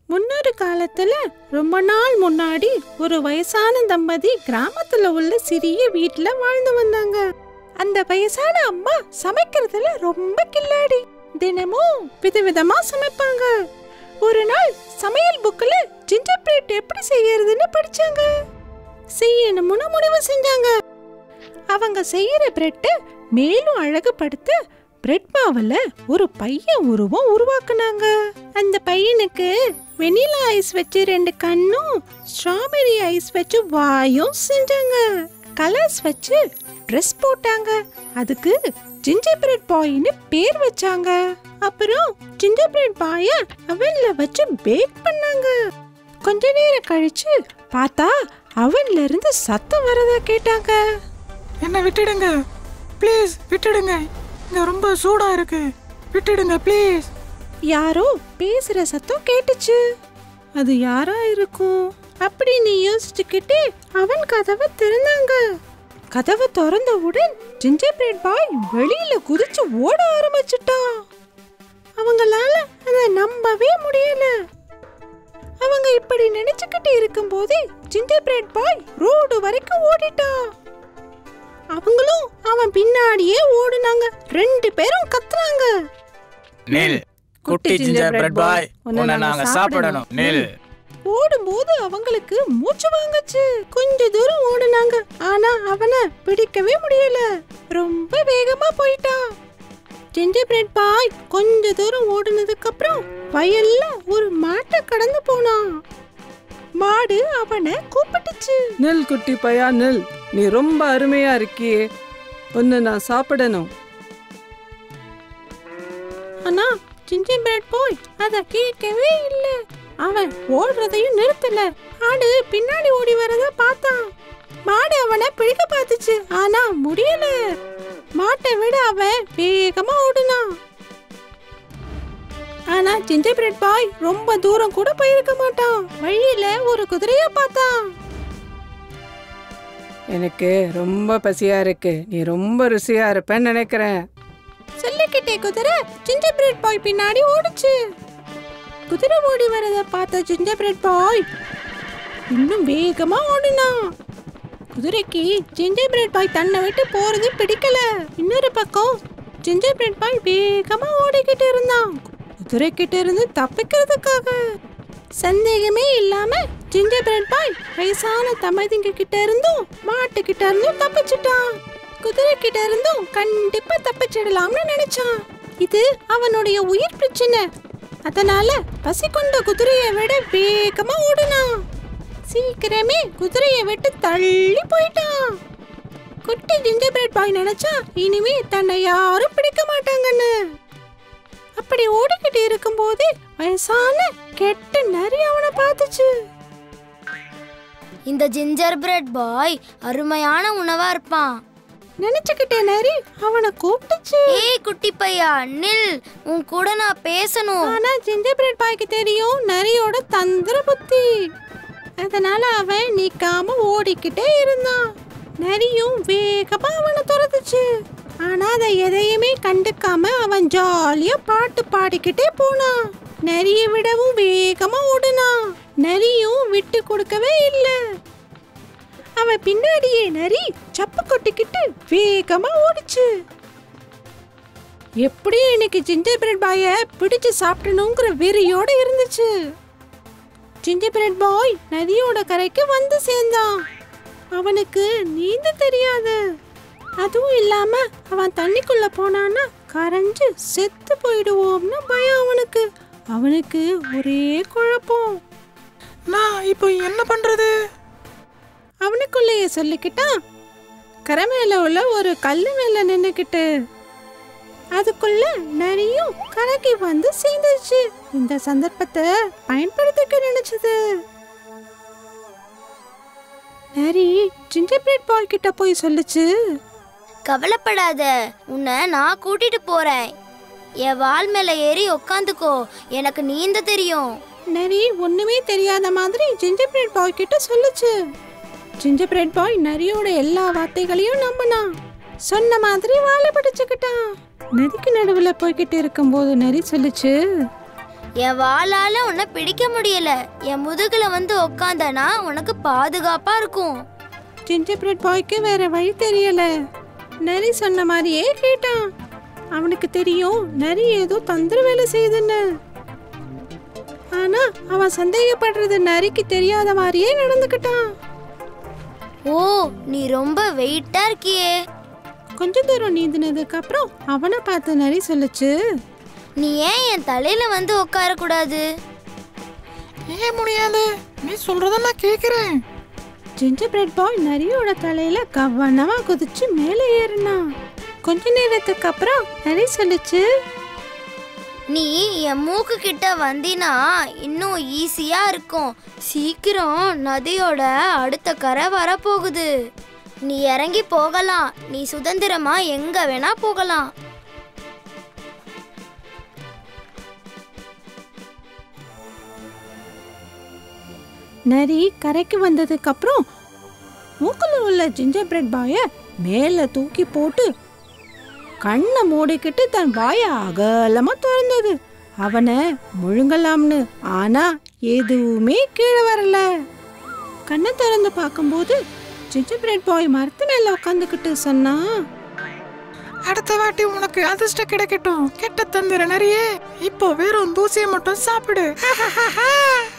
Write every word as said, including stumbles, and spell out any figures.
முன்னொரு காலத்துல ரொம்ப நாள் முன்னாடி ஒரு வயசான தம்பதி கிராமத்துல உள்ள சிறிய வீட்டுல வாழ்ந்து வந்தாங்க. அந்த வயசான அம்மா சமைக்கிறதுல ரொம்ப கில்லாடி. தினமும் விதவிதமா சமைப்பாங்க. ஒரு நாள் சமையல் புக்ல ஜிஞ்சர் பிரெட் எப்படி செய்யறதுன்னு படிச்சாங்க. செய்யணும்னு முடிவு செஞ்சாங்க. அவங்க செய்யற பிரெட்டை மேலும் அழகுபடுத்த பிரெட் மாவுல ஒரு பையன் உருவம் உருவாக்குனாங்க. அந்த பையனுக்கு வெனிலா ஐஸ் வச்சு ரெண்டு கண்ணும், ஸ்ட்ராபெரி ஐஸ் வச்சு வாயும் செஞ்சாங்க. கலர்ஸ் வச்சு ட்ரெஸ் போட்டாங்க. அதுக்கு ஜிஞ்சர் பிரெட் பாய்னு பேர் வச்சாங்க. அப்புறம் ஜிஞ்சர் பிரெட் பாய அவன்ல வச்சு பேக் பண்ணாங்க. கொஞ்ச நேரம் கழிச்சு பார்த்தா அவன்ல இருந்து சத்தம் வரதா கேட்டாங்க. என்ன விட்டுடுங்க ப்ளீஸ், விட்டுடுங்க, இங்க ரொம்ப சூடா இருக்கு, விட்டுடுங்க ப்ளீஸ். யாரோ பேசுற சத்தம் கேட்டுச்சு. அது யாரா இருக்கும் அப்படின்னு யோசிச்சுக்கிட்டு அவன் கதவை திறந்தாங்க. கதவை திறந்தவுடன் ஜிஞ்சர் பிரெட் பாய் வெளியில குதிச்சு ஓட ஆரம்பிச்சுட்டான். அவங்களால அதை நம்பவே முடியல. அவங்க இப்படி நினைச்சுக்கிட்டு இருக்கும் போதே ஜிஞ்சர் பிரெட் பாய் ரோடு வரைக்கும் ஓடிட்டான். அவங்களும் அவன் பின்னாடியே ஓடுனாங்க. ரெண்டு பேரும் கத்துறாங்க, நில் குட்டி ஜிஞ்சர் பிரெட் பாய், உன்னை நாங்க சாப்பிடணும், நில். ஓடும்போது அவங்களுக்கு மூச்சு வாங்குச்சு. கொஞ்ச தூரம் ஓடுனாங்க. ஆனா அவனை பிடிக்கவே முடியல. ரொம்ப வேகமா போயிட்டான். ஜிஞ்சர் பிரெட் பாய் கொஞ்ச தூரம் ஓடுனதுக்கு அப்புறம் வயல்ல ஒரு மாட்டை கடந்து போனான். மாடு அவனை கூப்பிட்டுச்சு. நில் குட்டி பையா, நில், நீ ரொம்ப அருமையா இருக்கியே, உன்னை நான் சாப்பிடணும். ஆனா ஜிஞ்சர் பிரெட் பாய் அத கேட்கவே இல்லை. அவன் ஓடுறதையும் நிறுத்தல. மாடு பின்னாடி ஓடி வரத பார்த்தான். மாடு அவனை பிடிக்க பார்த்துச்சு. ஆனா முடியல. மாட்டை விட அவன் வேகமா ஓடுனான். ஆனா ஜிஞ்சர் பிரெட் பாய் ரொம்ப தூரம் கூட போயிருக்க மாட்டான். வழியில ஒரு குதிரைய பார்த்தான். எனக்கு ரொம்ப பசியா இருக்கு, நீ ரொம்ப ருசியா இருப்பேன்னு நினைக்கிறேன். சொல்லிக்கிட்டே குதிரை ஜிஞ்சர் பிரெட் பாய் பின்னாடி ஓடுச்சு. குதிரை ஓடி வரத பார்த்த ஜிஞ்சர் பிரெட் பாய் இன்னும் வேகமா ஓடினான். குதிரைக்கு ஜிஞ்சர் பிரெட் பாய் தன்னை விட்டு போறது பிடிக்கல. இன்னொரு பக்கம் ஜிஞ்சர் பிரெட் பாய் வேகமா ஓடிக்கிட்டு இருந்தான், குதிரை கிட்ட இருந்து தப்பிக்கிறதுக்காக. சந்தேகமே இல்லாம ஜிஞ்சர் பிரெட் பாய் வயசான தம்பதிங்க கிட்ட இருந்தும் மாட்டு கிட்ட இருந்தும் தப்பிச்சுட்டான். குதிரை கிட்ட இருந்தும் கண்டிப்பா தப்பிச்சிடலாம்னு நினைச்சான். இது அவனுடைய உயிர் பிரச்சனை. அதனால பசி கொண்ட குதிரையை விட வேகமா ஓடுனான். சீக்கிரமே குதிரையை விட்டு தள்ளி போயிட்டான். குட்டி ஜிஞ்சர் பிரெட் பாய் நினைச்சா இனிமே தன்னை யாரும் பிடிக்க மாட்டாங்கன்னு. அப்படி ஓடிக்கிட்டு இருக்கும் போதே வயசான கெட்ட நரி அவனை பார்த்துச்சு. இந்த ஜிஞ்சர் பிரெட் பாய் அருமையான உணவா இருப்பான் நினைச்சுக்கிட்டே நரி அவனை கூப்பிட்டுச்சு. ஏய் குட்டி பையா, நில், உன் கூட நான் பேசணும். ஆனா ஜிஞ்சர் பிரெட் பாய்க்கு தெரியும் நரியோட தந்திர புத்தி. அதனால அவன் நிக்காம ஓடிக்கிட்டே இருந்தான். நரியும் வேகமா அவனை துரத்துச்சு. ஆனா அதை எதையுமே கண்டுக்காம அவன் ஜாலியா பாட்டு பாடிக்கிட்டே போனான். நரியை விடவும் வேகமா ஓடுனான். நரியும் விட்டு கொடுக்கவே இல்லை. அவன் பின்னாடியே நரி சப்பு கொட்டிக்கிட்டு வேகமா ஓடிச்சு. எப்படியும் இன்னைக்கு ஜிஞ்சர் பிரெட் பாய பிடிச்சு சாப்பிடணுங்கிற வெறியோட இருந்துச்சு. ஜிஞ்சர் பிரெட் பாய் நதியோட கரைக்கு வந்து சேர்ந்தான். அவனுக்கு நீந்த தெரியாது. அதுவும் இல்லாம அவன் தண்ணிக்குள்ள போனான்னா கரைஞ்சு செத்து போயிடுவோம்னு பயம் அவனுக்கு. அவனுக்கு ஒரே குழப்பம். நான் இப்போ என்ன பண்றது? அவனுக்குள்ளேயே சொல்லிக்கிட்டான். கரை மேல உள்ள ஒரு கல்லு மேல நின்னுக்கிட்டு. அதுக்குள்ள நரியும் கரைக்கு வந்து சேர்ந்துச்சு. இந்த சந்தர்ப்பத்தை பயன்படுத்திக்க நினைச்சது. நரி ஜிஞ்சர் பிரெட் பாய் கிட்ட போய் சொல்லுச்சு. கவலைப்படாத, உன்னை நான் கூட்டிட்டு போறேன். என் வால் மேல ஏறி உக்காந்துக்கோ, எனக்கு நீந்த தெரியும். நரி ஒண்ணுமே தெரியாத மாதிரி ஜிஞ்சர் பிரெட் பாய் கிட்ட சொல்லுச்சு. ஜிஞ்சர் பிரெட் பாய் நரியோட எல்லா வார்த்தைகளையும் நம்பினான். சொன்ன மாதிரி வாழை பிடிச்சுக்கிட்டான். நதிக்கு நடுவுல போய்கிட்டு இருக்கும்போது நரி சொல்லுச்சு. என் வாளால உன்னை பிடிக்க முடியல. என் முதுகுல வந்து உக்காந்தனா உனக்கு பாதுகாப்பா இருக்கும். ஜிஞ்சர் பிரெட் பாய்க்கு வேற வழி தெரியல. நரி சொன்ன மாதிரியே கேட்டான். அவனுக்கு தெரியும் நரி ஏதோ தந்திர வேலை செய்யுதுன்னு. ஆனா அவன் சந்தேகப்படுறது நரிக்கு தெரியாத மாதிரியே நடந்துக்கிட்டான். ஓ, நீ ரொம்ப வெயிட்டா இருக்கியே. கொஞ்ச தூரம் நீந்தினதுக்கு அப்புறம் அவனை பார்த்து நரி சொல்லுச்சு, நீ ஏன் என் தலையில வந்து உட்கார கூடாது? ஏன் முடியாது? நீ சொல்றத நான் கேக்குறேன். ஜிஞ்சர் பிரெட் பாய் நரியோட தலையில கவனமா குதிச்சு மேலே ஏறினான். கொஞ்ச நேரத்துக்கு அப்புறம் நரி சொல்லுச்சு, நீ என் மூக்கு கிட்ட வந்தினா இன்னும் ஈஸியா இருக்கும். சீக்கிரம் நதியோட அடுத்த கரை வரப்போகுது. நீ இறங்கி போகலாம். நீ சுதந்திரமா எங்க வேணா போகலாம். நரி கரைக்கு வந்ததுக்கு அப்புறம் மூக்குல உள்ள ஜிஞ்சர் பிரெட் பாய மேல தூக்கி போட்டு கண்ணை மூடிக்கிட்டு தன் வாய அகலமா திறந்தது. அவனை முழுங்கலாம்னு. ஆனா எதுவுமே கீழே வரல. கண்ணை திறந்து பார்க்கும்போது ஜிஞ்சர் பிரெட் பாய் மரத்து மேல உட்காந்துக்கிட்டு சொன்னா, அடுத்த வாட்டி உனக்கு அதிர்ஷ்டம் கிடைக்கட்டும். கெட்ட தந்திர நரியே, இப்போ வெறும் தூசியை மட்டும் சாப்பிடு.